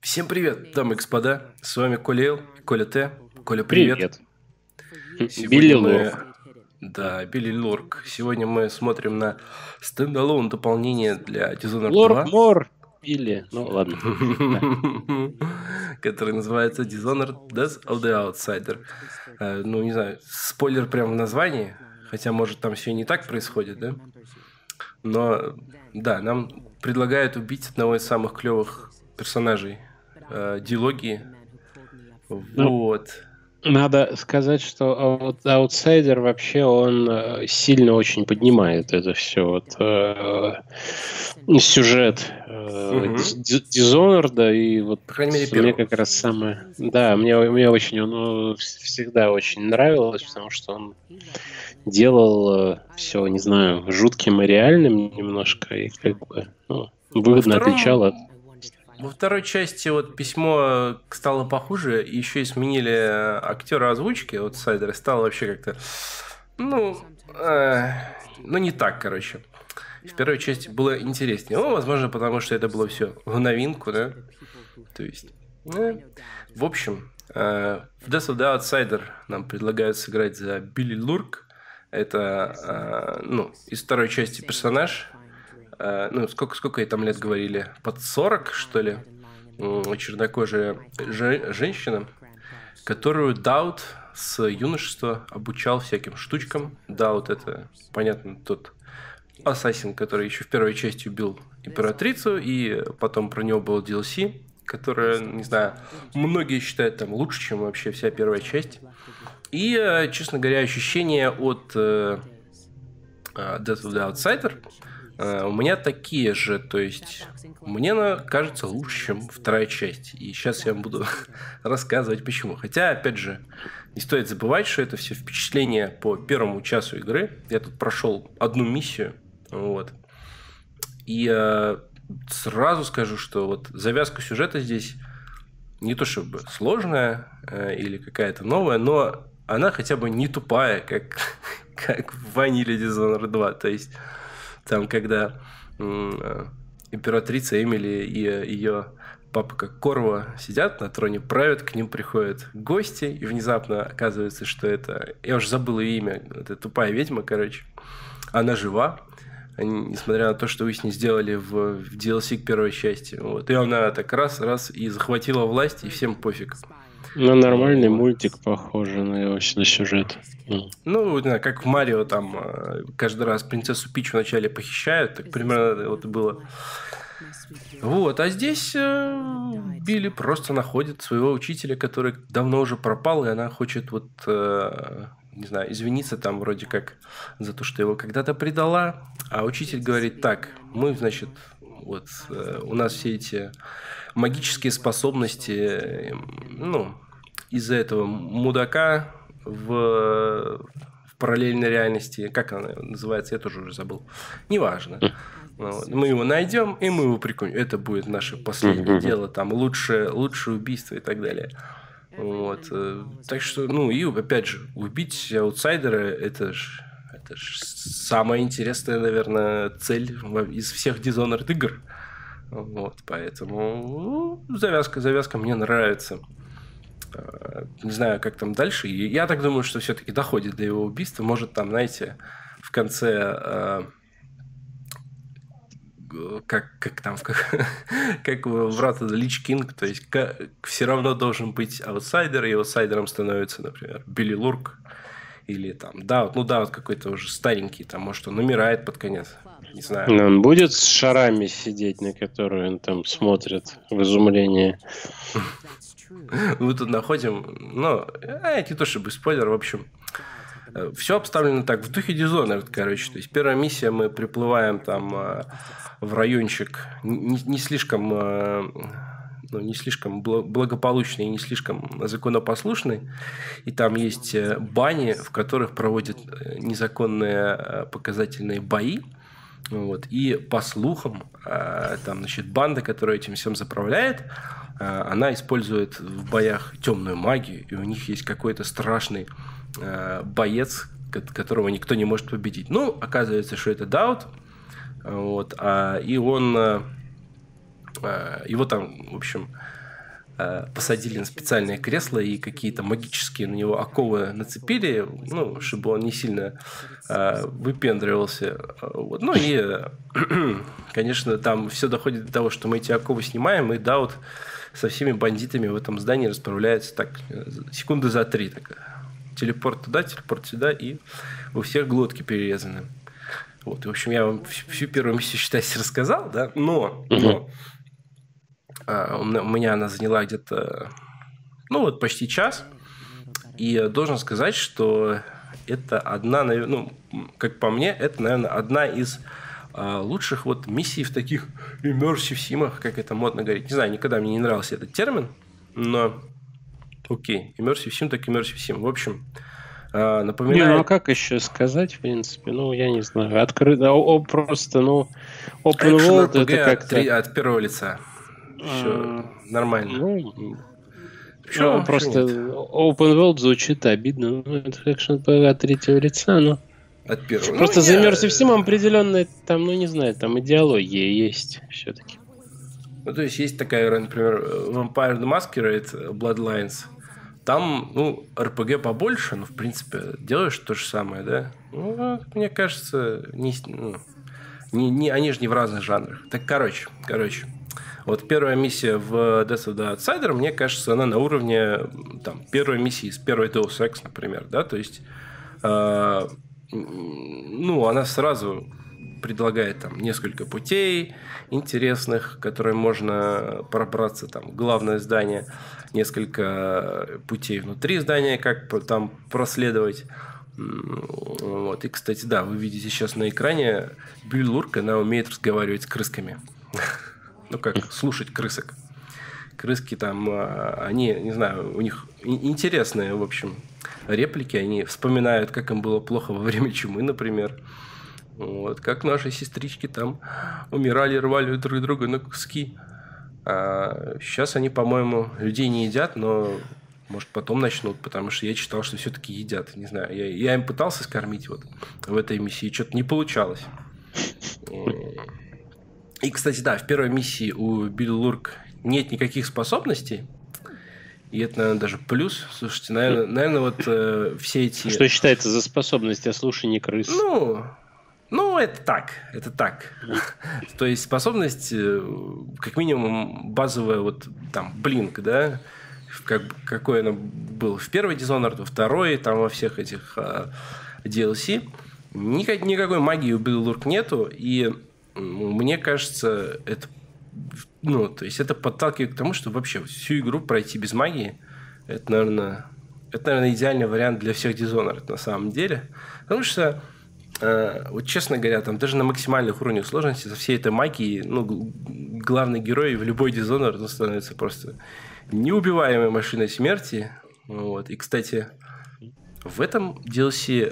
Всем привет, дамы и господа, с вами Коля Эл, Коля Т. Коля, привет. Привет. Билли Сегодня мы... Лурк. Да, Билли Лурк. Сегодня мы смотрим на стендалон дополнение для Dishonored Лорк 2, Мор. Билли. Ну, ладно. Да. который называется Dishonored Death of the Outsider. Ну, не знаю, спойлер прямо в названии, хотя, может, там все не так происходит, да? Но, да, нам предлагают убить одного из самых клевых персонажей дилогии. Ну, Вот. надо сказать, что аутсайдер вообще он сильно очень поднимает это все. Сюжет Мгм. Dishonored, и вот По крайней мере, мне первого. как раз самое... Да, мне очень он всегда очень нравилось, потому что он делал все, не знаю, жутким и реальным немножко, и как бы Во выгодно отличал от... втором, во второй части вот письмо стало похуже, и еще и сменили актера озвучки аутсайдера, стало вообще как-то, ну, э, ну не так, короче. В первой части было интереснее. Ну, возможно, потому что это было все в новинку, да? То есть, в общем, в Death of the Outsider нам предлагают сыграть за Билли Лурк. Это, ну, из второй части персонаж. Ну, сколько ей там лет говорили? Под 40, что ли? Чернокожая женщина, которую Даут с юношества обучал всяким штучкам. Даут — это, понятно, тот ассасин, который еще в первой части убил императрицу, и потом про него был DLC, которая, не знаю, многие считают там лучше, чем вообще вся первая часть. И, честно говоря, ощущения от Death of the Outsider у меня такие же, то есть мне она кажется лучше, чем вторая часть. И сейчас я вам буду рассказывать почему. Хотя, опять же, не стоит забывать, что это все впечатления по первому часу игры. Я тут прошел одну миссию, вот. И сразу скажу, что вот завязка сюжета здесь не то чтобы сложная или какая-то новая, но она хотя бы не тупая, как в Ваниле Dishonored 2. То есть там, когда императрица Эмили и ее папа как Корва сидят на троне, правят, к ним приходят гости, и внезапно оказывается, что это... Я уже забыл ее имя. Это тупая ведьма, короче. Она жива, несмотря на то, что вы с ней сделали в DLC к первой части. Вот. И она так раз и захватила власть, и всем пофиг. На нормальный Вот. мультик похоже на сюжет. Ну, не знаю, как в Марио там каждый раз принцессу Пич вначале похищают, так примерно вот и было. Вот, а здесь Билли просто находит своего учителя, который давно уже пропал, и она хочет вот, не знаю, извиниться там вроде как за то, что его когда-то предала. А учитель говорит: так, мы, значит, вот у нас все эти магические способности, ну, из-за этого мудака в параллельной реальности, как она называется, я тоже уже забыл, неважно. Вот. Мы его найдем, и мы его прикончим. Это будет наше последнее дело, там лучшее убийство и так далее. Вот. Так что, ну, и опять же, убить аутсайдера это ж самая интересная, наверное, цель из всех Dishonored игр. Вот, поэтому завязка мне нравится. Не знаю, как там дальше. И я так думаю, что все-таки доходит до его убийства. Может, там, знаете, в конце как там, как в Wrath of the Lich King, то есть все равно должен быть аутсайдер, и аутсайдером становится, например, Билли Лурк, или там Даут, ну Даут какой-то уже старенький, там, может, он умирает под конец, не знаю. Он будет с шарами сидеть, на которые он там смотрит в изумлении. Мы тут находим, ну, не то чтобы спойлер, в общем, все обставлено так, в духе Dishonored, короче. То есть первая миссия, мы приплываем там в райончик не слишком, ну, не слишком благополучный, не слишком законопослушный. И там есть бани, в которых проводят незаконные показательные бои. Вот. И по слухам, там, значит, банда, которая этим всем заправляет, она использует в боях темную магию, и у них есть какой-то страшный боец, которого никто не может победить. Ну, оказывается, что это Даут, вот, и он его там, в общем, посадили на специальное кресло и какие-то магические на него оковы нацепили, ну, чтобы он не сильно выпендривался. Вот. Ну и, конечно, там все доходит до того, что мы эти оковы снимаем, и Даут со всеми бандитами в этом здании расправляется так секунды за 3. Так, телепорт туда, телепорт сюда, и у всех глотки перерезаны. Вот. И, в общем, я вам всю первую миссию, считайте, рассказал, да, но у меня она заняла где-то, ну, вот почти час. И должен сказать, что это одна, ну, как по мне, это, наверное, одна из лучших вот миссий в таких immersive симах, как это модно говорить. Не знаю, никогда мне не нравился этот термин, но окей, immersive sim, так immersive sim. В общем, напоминаю... Не, ну а как еще сказать, в принципе? Ну, я не знаю. Открыто, просто, ну, open world RPG это как-то... от первого лица. Все нормально. Ну, просто open world звучит обидно. Ну, это экшен от третьего лица, но... От первого. Просто за Immersive Sim определенно там, ну, не знаю, там идеология есть все-таки. Ну, то есть, есть такая игра, например, Vampire the Masquerade Bloodlines. Там, ну, RPG побольше, но, в принципе, делаешь то же самое, да? Ну, мне кажется, они же не в разных жанрах. Так, короче. Вот первая миссия в Death of the Outsider, мне кажется, она на уровне там, первой миссии из первой Deus Ex, например, да, то есть, ну, она сразу предлагает там несколько путей интересных, которые можно пробраться там в главное здание, несколько путей внутри здания, как там проследовать. Вот. И, кстати, да, вы видите сейчас на экране Билл Лурк, она умеет разговаривать с крысками. Ну, как слушать крысок. Крыски там, они, не знаю, у них интересные, в общем, реплики. Они вспоминают, как им было плохо во время чумы, например. Вот, как наши сестрички там умирали, рвали друг друга на куски. А сейчас они, по-моему, людей не едят, но, может, потом начнут, потому что я читал, что все-таки едят. Не знаю, я им пытался скормить вот в этой миссии, что-то не получалось. И, кстати, да, в первой миссии у Билли Лурк нет никаких способностей. И это, наверное, даже плюс. Слушайте, наверное, вот все эти... Что считается за способность ослушания крыс? Ну, это так. То есть способность, как минимум, базовая, вот там, блинк, да, какой она был в первой Dishonored, во второй, там во всех этих DLC. Никакой магии у Билли Лурк нету, и мне кажется, это, ну, то есть это подталкивает к тому, что вообще всю игру пройти без магии, это, наверное, идеальный вариант для всех Dishonored на самом деле. Потому что, вот честно говоря, там даже на максимальных уровнях сложности со всей этой магией, ну, главный герой в любой Dishonored становится просто неубиваемой машиной смерти. Вот. И, кстати, в этом DLC...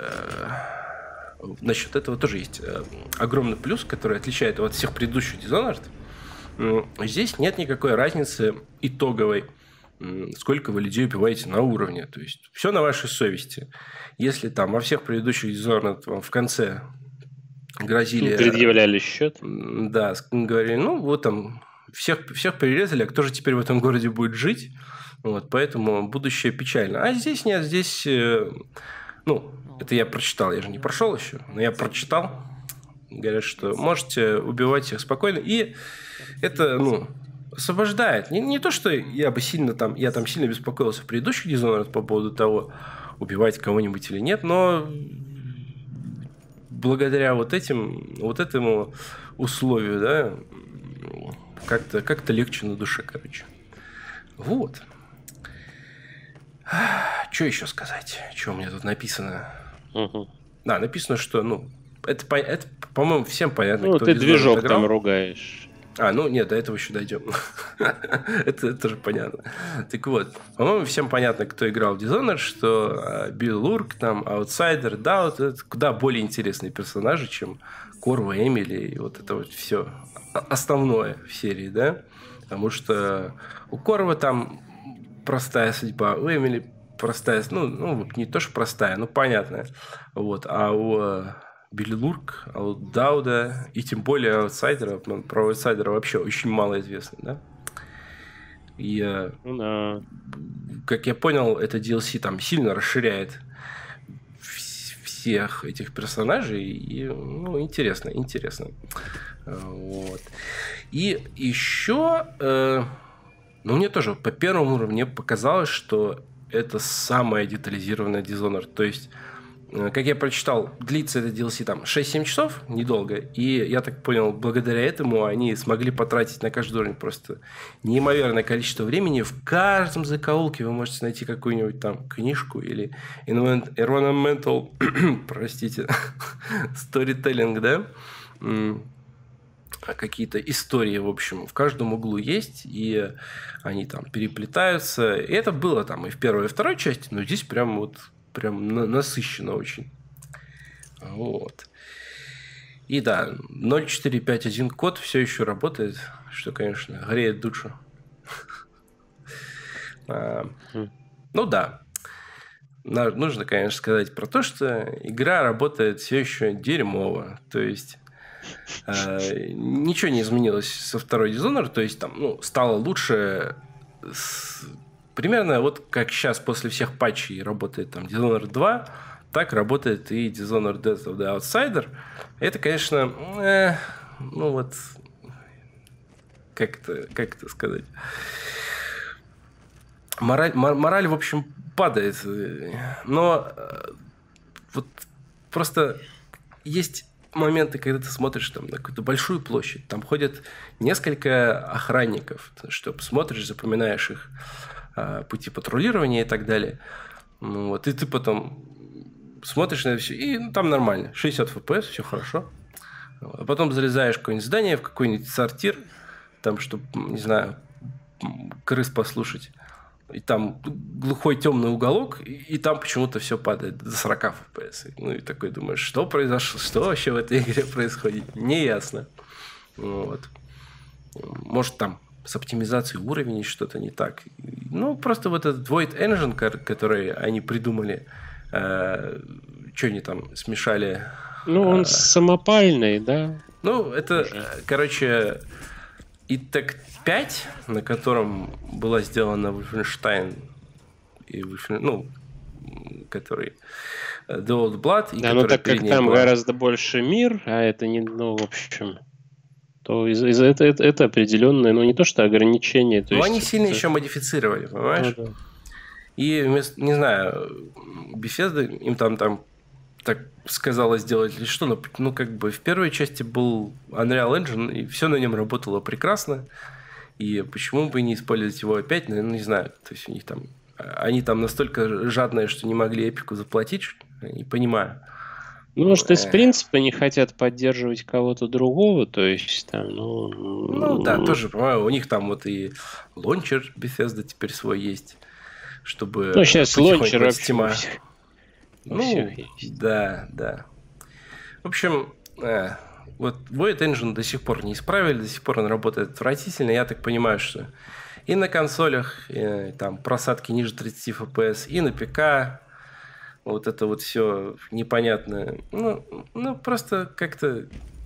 насчет этого тоже есть огромный плюс, который отличает его от всех предыдущих Dishonored. Здесь нет никакой разницы итоговой, сколько вы людей убиваете на уровне. То есть, все на вашей совести. Если там во всех предыдущих Dishonored вам в конце грозили... Предъявляли счет. Да, говорили, ну, вот там, всех перерезали, а кто же теперь в этом городе будет жить? Вот, поэтому будущее печально. А здесь нет, здесь... Ну, это я прочитал, я же не прошел еще, но я прочитал. Говорят, что можете убивать всех спокойно. И это, ну, освобождает. Не то, что я там сильно беспокоился в предыдущих Dishonored по поводу того, убивать кого-нибудь или нет, но благодаря вот этому условию, да, как-то легче на душе, короче. Вот. Что еще сказать? Что у меня тут написано? Да, написано, что, ну, это по-моему, всем понятно. Ну, ты движок там ругаешь. Ну, нет, до этого еще дойдем. Это тоже понятно. Так вот, по-моему, всем понятно, кто играл в Dishonored, что Билл Лурк, там, Outsider, Даут, это куда более интересные персонажи, чем Корва, Эмили и вот это вот все основное в серии, да? Потому что у Корва там простая судьба, у Эмили простая, ну, не то, что простая, но понятная. Вот. А у Билли Лурк, а у Дауда и тем более аутсайдера, про аутсайдера вообще очень мало известно, да? И, Да. как я понял, это DLC там сильно расширяет всех этих персонажей. И, ну, интересно, интересно. Вот. И еще, ну, мне тоже по первому уровню показалось, что это самая детализированная Dishonored. То есть, как я прочитал, длится это DLC там 6-7 часов, недолго. И я так понял, благодаря этому они смогли потратить на каждый уровень просто неимоверное количество времени. В каждом закоулке вы можете найти какую-нибудь там книжку или environmental, простите, storytelling, да? Какие-то истории, в общем, в каждом углу есть, и они там переплетаются. И это было там и в первой, и второй части, но здесь прям вот прям насыщенно очень. Вот. И да, 0.451 код все еще работает, что, конечно, греет душу. Ну да. Нужно, конечно, сказать про то, что игра работает все еще дерьмово. То есть ничего не изменилось со второй Dishonored, то есть там, ну, стало лучше примерно вот как сейчас после всех патчей работает там Dishonored 2, так работает и Dishonored Death of the Outsider. Это, конечно, ну вот как это сказать, мораль, в общем, падает, но вот просто есть моменты, когда ты смотришь там на какую-то большую площадь, там ходят несколько охранников, что смотришь, запоминаешь их пути патрулирования и так далее. Ну, вот, и ты потом смотришь на это все, и там нормально, 60 FPS, все хорошо. А потом залезаешь в какое-нибудь здание, в какой-нибудь сортир, там, чтобы, не знаю, крыс послушать. И там глухой темный уголок, и там почему-то все падает до 40 FPS. Ну и такой думаешь, что произошло, что вообще в этой игре происходит? Неясно. Вот. Может, там с оптимизацией уровней что-то не так. Ну, просто вот этот Void Engine, который они придумали, что они там смешали. Ну, он самопальный, да? Ну, это, короче, ИТЭК 5, на котором была сделана Wolfenstein, и ну, который The Old Blood. Да, но так как там гораздо больше мир, а это не, ну, в общем, то это определенное, ну, не то что ограничение. Но они сильно еще модифицировали, понимаешь? Ну, да. И, не знаю, Bethesda им там так сказала сделать или что, но, ну, как бы в первой части был Unreal Engine, и все на нем работало прекрасно. И почему бы не использовать его опять, ну, не знаю. То есть у них там, они там настолько жадные, что не могли Эпику заплатить, не понимаю. Ну, может, из принципа не хотят поддерживать кого-то другого, то есть там, ну да, тоже, понимаю, у них там вот и лончер Bethesda теперь свой есть, чтобы... Ну, сейчас лончер вообще ну, да. В общем, вот Void Engine до сих пор не исправили, до сих пор он работает отвратительно. Я так понимаю, что и на консолях, и, там просадки ниже 30 FPS, и на ПК вот это вот все непонятно. Ну просто как-то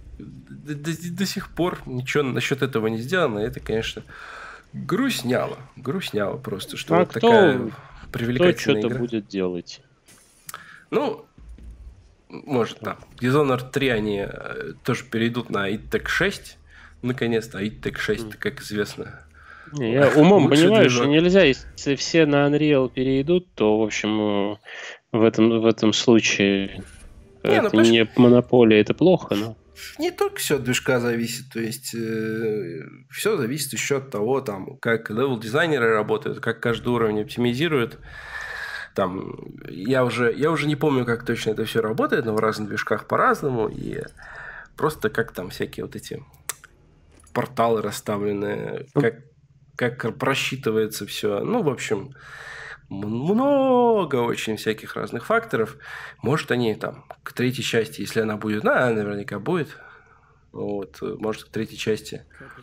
до сих пор ничего насчет этого не сделано. Это, конечно, грустняло просто, что вот такая привлекательная игра. Кто что-то будет делать? Ну, может, да. Dishonored 3 они тоже перейдут на id 6. Наконец-то. id 6, как известно. Я умом понимаю, что нельзя, если все на Unreal перейдут, то, в общем, в этом случае это не монополия, это плохо, но... Не только все от движка зависит, то есть все зависит еще от того, там, как левел-дизайнеры работают, как каждый уровень оптимизируют. Там, я уже не помню, как точно это все работает, но в разных движках по-разному. И просто как там всякие вот эти порталы расставлены, как просчитывается все. Ну, в общем, много очень всяких разных факторов. Может, они там к третьей части, если она будет, она наверняка будет. Вот, может, к третьей части...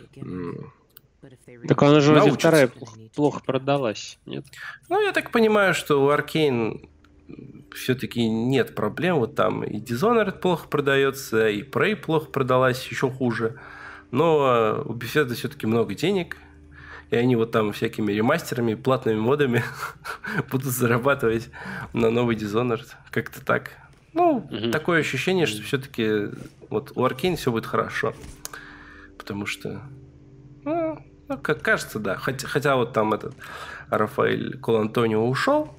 Так она же вроде вторая плохо продалась, нет? Ну, я так понимаю, что у Arkane все-таки нет проблем. Вот там и Dishonored плохо продается, и Prey плохо продалась, еще хуже. Но у Bethesda все-таки много денег. и они вот там всякими ремастерами, платными модами будут зарабатывать на новый Dishonored. Как-то так. Ну, такое ощущение, что все-таки вот у Arkane все будет хорошо. Потому что, ну как кажется, да. Хотя вот там этот Рафаэль Колантонио ушел,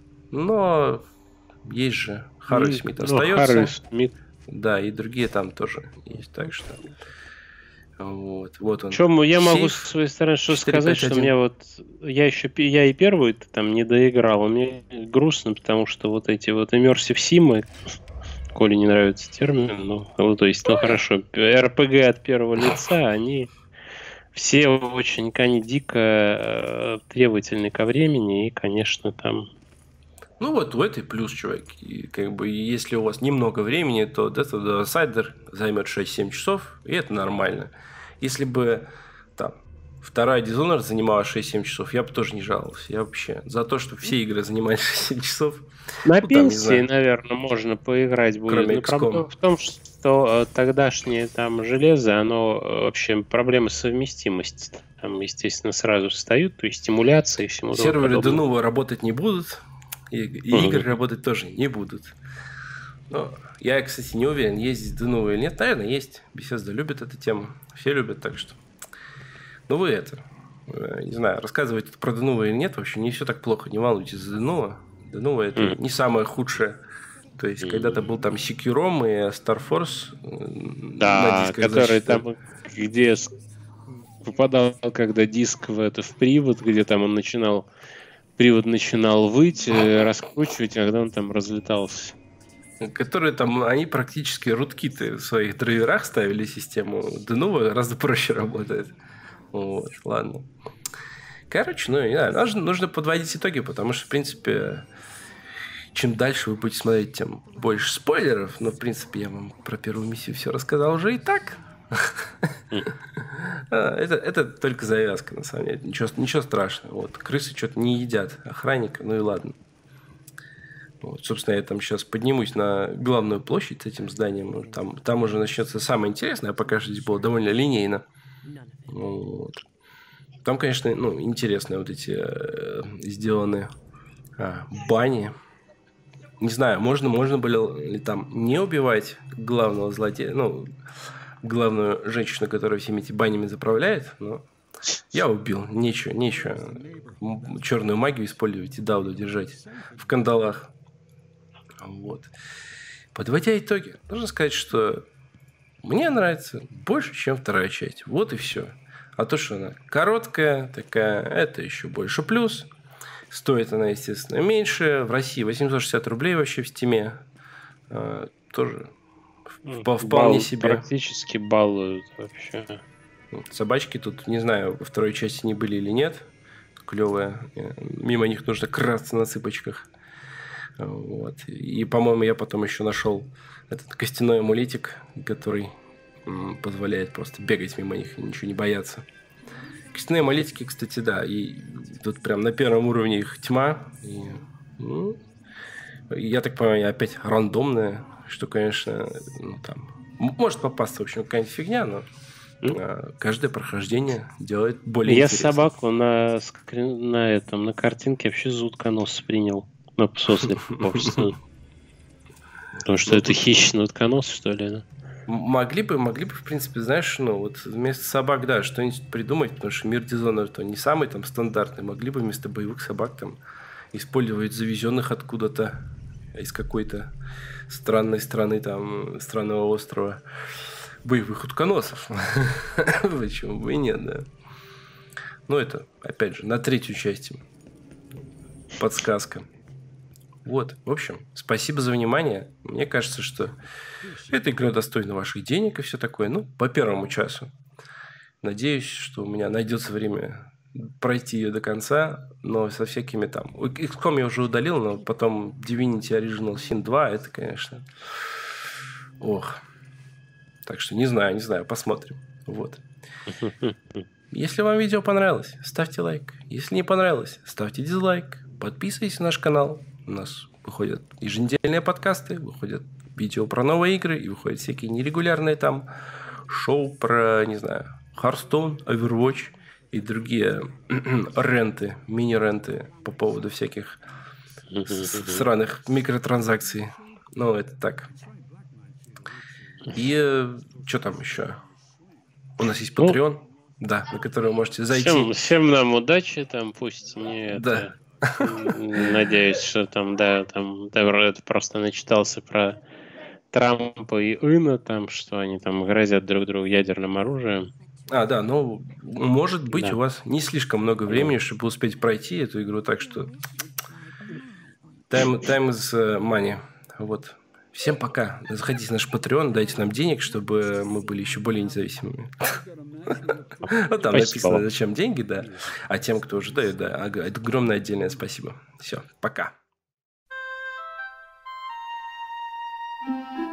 но есть же Харви Смит остается. Харви Смит. Да, и другие там тоже есть. Так что вот он. Я могу с своей стороны что сказать, что мне вот я и первую там не доиграл. Мне грустно, потому что вот эти вот immersive симы, Коле не нравится термин, то есть, хорошо, RPG от первого лица, они все очень, они дико требовательны ко времени, и, конечно, там... Ну вот в этой плюс, чувак. И как бы если у вас немного времени, то Death of the Outsider займет 6-7 часов, и это нормально. Если бы там вторая Dishonored занимала 6-7 часов, я бы тоже не жаловался. Я вообще за то, что все игры занимают 6-7 часов. На пенсии, наверное, можно поиграть будет. Кроме Но проблема в том, что тогдашнее там железо, оно вообще проблемы совместимости. Там, естественно, сразу встают, то есть стимуляция и всему серверы Denuvo работать не будут, и игры работать тоже не будут. Но я, кстати, не уверен, есть Denuvo или нет. Наверное, есть. Bethesda любит эту тему. Все любят, так что... Ну, вы не знаю, рассказывать про Denuvo или нет, вообще не все так плохо. Не волнуйтесь за Denuvo. Denuvo это не самое худшее. То есть, когда-то был там Securom и Star Force. Да, который там, где попадал, когда диск в привод, где там привод начинал выть, раскручивать, когда он там разлетался. Которые там, они практически руткиты в своих драйверах ставили систему. Denuvo гораздо проще работает. Вот, ладно. Короче, не знаю, нужно подводить итоги, потому что, в принципе, чем дальше вы будете смотреть, тем больше спойлеров. Но, в принципе, я вам про первую миссию все рассказал уже и так. Это только завязка, на самом деле. Ничего страшного. Вот, крысы что-то не едят охранника, ну и ладно. Вот, собственно, я там сейчас поднимусь на главную площадь с этим зданием. Там уже начнется самое интересное, а пока что здесь было довольно линейно. Вот. Там, конечно, интересные вот эти сделаны бани. Не знаю, можно было ли там не убивать главного злодея, главную женщину, которая всеми этими банями заправляет, но я убил. Нечего черную магию использовать и Дауду держать в кандалах. Вот. Подводя итоги, нужно сказать, что мне нравится больше, чем вторая часть. Вот и все. А то, что она короткая такая, это еще больше плюс. Стоит она, естественно, меньше. В России 860 рублей вообще в Стиме. Тоже вполне себе. Практически балуют вообще. Собачки тут, не знаю, во второй части не были или нет. Клевые. Мимо них нужно красться на цыпочках. Вот. И, по-моему, я потом еще нашел этот костяной амулетик, который позволяет просто бегать мимо них и ничего не бояться. Костяные амулетики, кстати, да. И тут прям на первом уровне их тьма. И, я так понимаю, опять рандомная, что, конечно, там может попасться, в общем, какая-нибудь фигня, но каждое прохождение делает более интересно. Я собаку на картинке вообще за утконоса принял. После потому что это хищный утконос, что ли, да? Могли бы, в принципе, знаешь, вот вместо собак, да, что-нибудь придумать, потому что мир Dishonored то не самый там стандартный. Могли бы вместо боевых собак там использовать завезенных откуда-то из какой-то странной страны, там, странного острова боевых утконосов. Почему бы и нет, да? Это, опять же, на третью часть подсказка. Вот, в общем, спасибо за внимание. Мне кажется, что эта игра достойна ваших денег и все такое. По первому часу. Надеюсь, что у меня найдется время пройти ее до конца, но со всякими там... XCOM я уже удалил, но потом Divinity Original Sin 2, это, конечно... Ох. Так что не знаю, посмотрим. Вот. Если вам видео понравилось, ставьте лайк. Если не понравилось, ставьте дизлайк. Подписывайтесь на наш канал. У нас выходят еженедельные подкасты, выходят видео про новые игры и выходят всякие нерегулярные там шоу про, не знаю, Hearthstone, Overwatch и другие ренты, мини-ренты по поводу всяких сраных микротранзакций. Ну, это так. И что там еще? У нас есть Patreon, да, на который вы можете зайти. Всем нам удачи, там пусть не да. это. Надеюсь, что там, да, там это просто начитался про Трампа и Ина, там, что они там грозят друг другу ядерным оружием. Да, ну, может быть, Да. у вас не слишком много времени, чтобы успеть пройти эту игру, так что time is money. Вот. Всем пока. Заходите в наш Patreon, дайте нам денег, чтобы мы были еще более независимыми. Вот там написано, зачем деньги, да. А тем, кто уже дает, да, огромное отдельное спасибо. Все, пока.